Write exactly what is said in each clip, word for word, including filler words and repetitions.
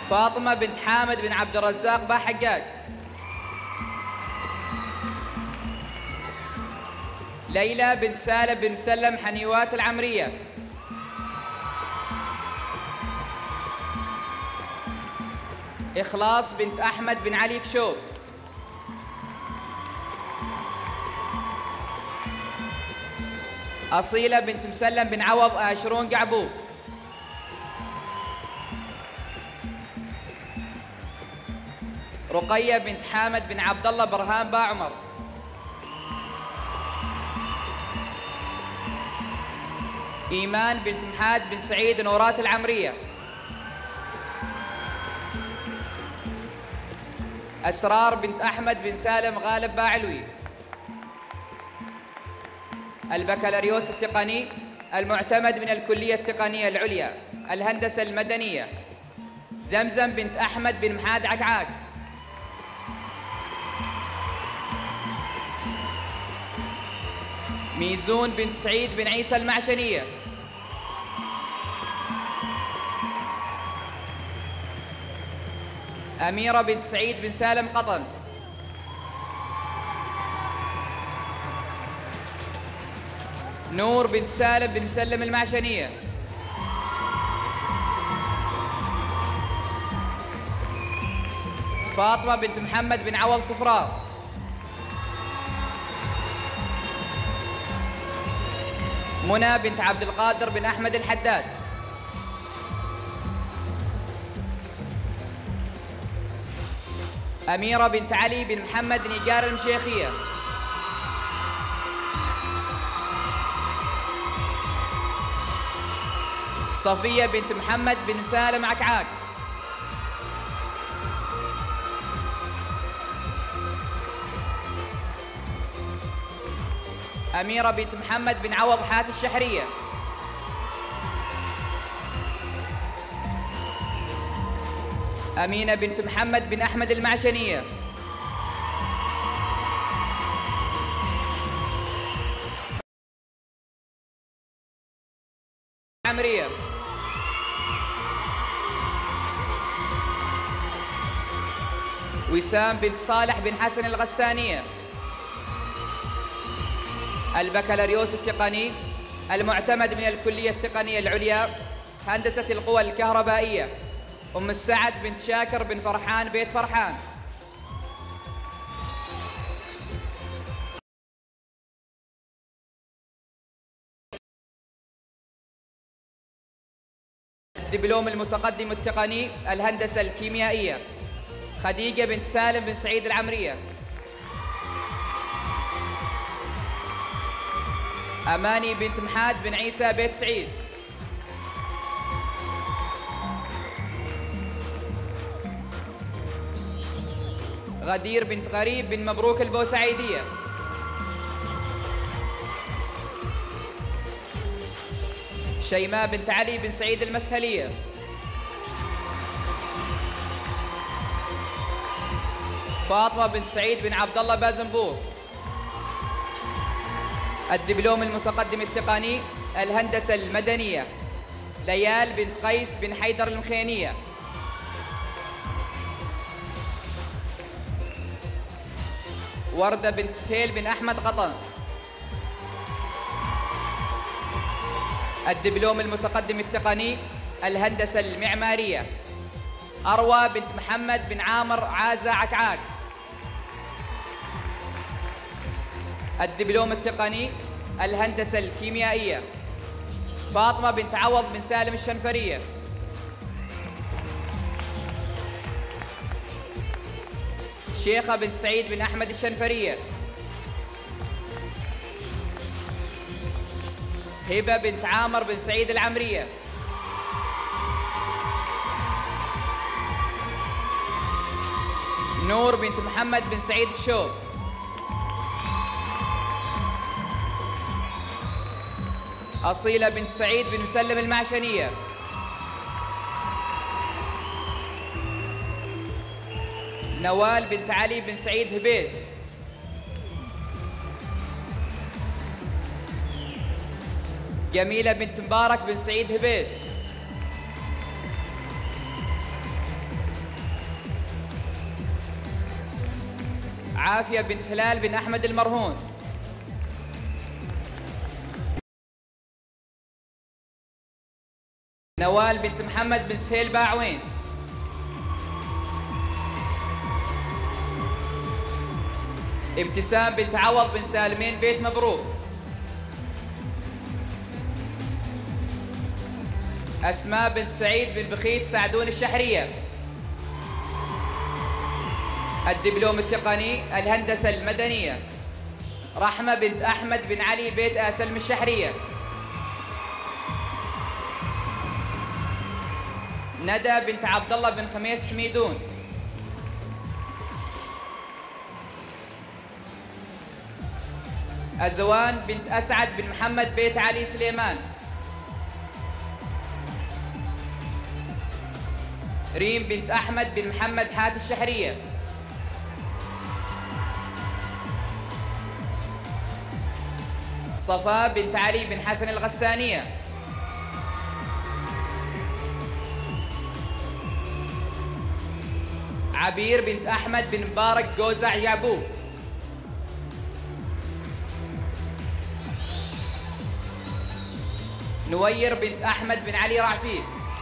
فاطمة بنت حامد بن عبد الرزاق با حقاق. ليلى بنت سالم بن مسلم حنيوات العمرية. إخلاص بنت أحمد بن علي كشوب. أصيلة بنت مسلم بن عوض آشرون قعبوب. رقية بنت حامد بن عبد الله برهان با عمر. إيمان بنت محاد بن سعيد نورات العمرية. أسرار بنت أحمد بن سالم غالب با علوي. البكالوريوس التقني المعتمد من الكلية التقنية العليا الهندسة المدنية. زمزم بنت أحمد بن محاد عكعاك. ميزون بنت سعيد بن عيسى المعشنية. أميرة بنت سعيد بن سالم قطن. نور بنت سالم بن مسلم المعشنية. فاطمة بنت محمد بن عوض صفراء. منى بنت عبد القادر بن أحمد الحداد. أميرة بنت علي بن محمد نيجار المشيخية. صفية بنت محمد بن سالم عكعاك. أميرة بنت محمد بن عوض حات الشحرية. أمينة بنت محمد بن أحمد المعشنية. عمرية. وسام بنت صالح بن حسن الغسانية. البكالوريوس التقني المعتمد من الكلية التقنية العليا هندسة القوى الكهربائية. أم السعد بنت شاكر بن فرحان بيت فرحان. الدبلوم المتقدم التقني الهندسة الكيميائية. خديجة بنت سالم بن سعيد العمرية. أماني بنت محاد بن عيسى بيت سعيد. غدير بنت غريب بن مبروك البوسعيدية. شيماء بنت علي بن سعيد المسهلية. فاطمة بنت سعيد بن عبد الله بازنبور. الدبلوم المتقدم التقني الهندسة المدنية. ليال بنت قيس بن حيدر المخينية. وردة بنت سهيل بن أحمد قطن. الدبلوم المتقدم التقني الهندسة المعمارية. أروى بنت محمد بن عامر عازة عكعاك. الدبلوم التقني الهندسة الكيميائية. فاطمة بنت عوض بن سالم الشنفرية. شيخة بنت سعيد بن أحمد الشنفرية. هبة بنت عامر بن سعيد العمرية. نور بنت محمد بن سعيد كشوب. أصيلة بنت سعيد بن مسلم المعشنية. نوال بنت علي بن سعيد هبيس. جميلة بنت مبارك بن سعيد هبيس. عافية بنت هلال بن أحمد المرهون. نوال بنت محمد بن سهيل باعوين. ابتسام بنت عوض بن سالمين بيت مبروك. أسماء بنت سعيد بن بخيت سعدون الشحرية. الدبلوم التقني الهندسة المدنية رحمة بنت أحمد بن علي بيت آسلم الشحرية. ندى بنت عبد الله بن خميس حميدون. أزوان بنت أسعد بن محمد بيت علي سليمان. ريم بنت أحمد بن محمد حات الشحرية. صفاء بنت علي بن حسن الغسانية. عبير بنت أحمد بن مبارك جوزع يعقوب. نوير بنت أحمد بن علي رعفيد.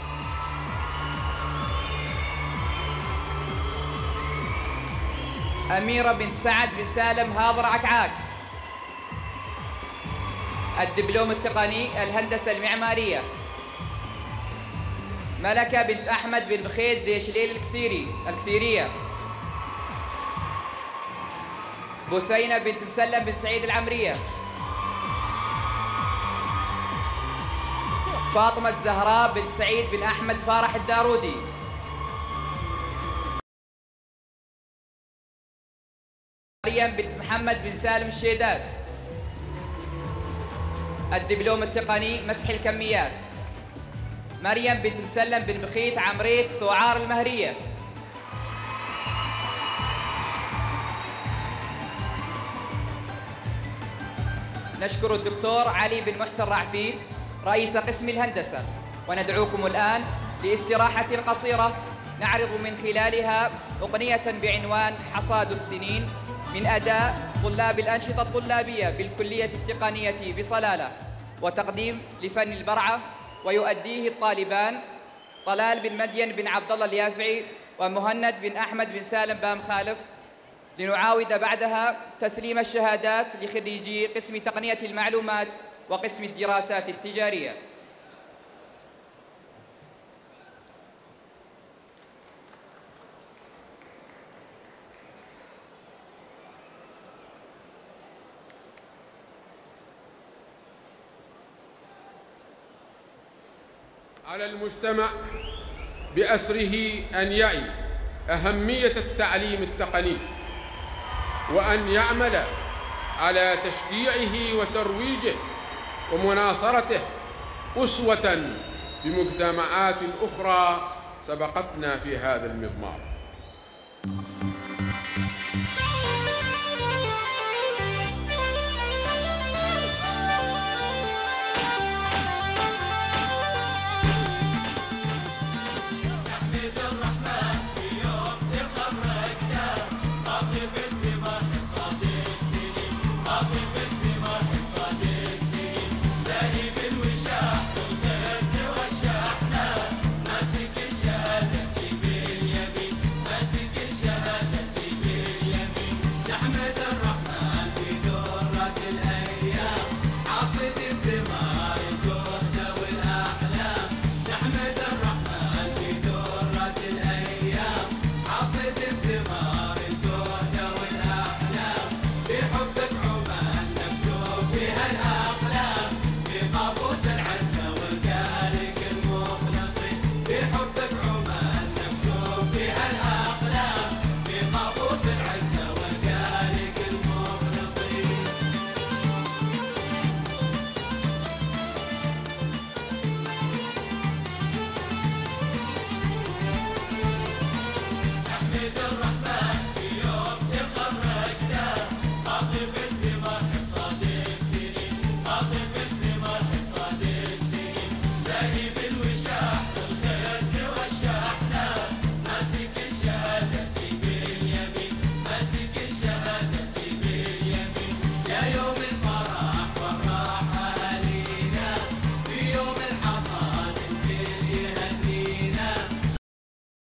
أميرة بنت سعد بن سالم هاضر عكعاك. الدبلوم التقني الهندسة المعمارية ملكة بنت أحمد بن بخيت ديشليل الكثيري الكثيرية. بثينة بنت مسلم بن سعيد العمرية. فاطمة الزهراء بنت سعيد بن أحمد فارح الدارودي. مريم بنت محمد بن سالم الشيداد. الدبلوم التقني مسح الكميات مريم بنت مسلم بن بخيت عمريت ثوعار المهرية. نشكر الدكتور علي بن محسن رعفيد رئيس قسم الهندسة، وندعوكم الآن لاستراحة قصيرة نعرض من خلالها أغنية بعنوان حصاد السنين من أداء طلاب الأنشطة الطلابية بالكلية التقنية بصلالة، وتقديم لفن البرعة، ويؤديه الطالبان طلال بن مدين بن عبد الله اليافعي ومهند بن أحمد بن سالم بام خالف، لنعاود بعدها تسليم الشهادات لخريجي قسم تقنية المعلومات وقسم الدراسات التجارية. على المجتمع بأسره أن يعي أهمية التعليم التقني، وأن يعمل على تشجيعه وترويجه ومناصرته أسوة بمجتمعات أخرى سبقتنا في هذا المضمار.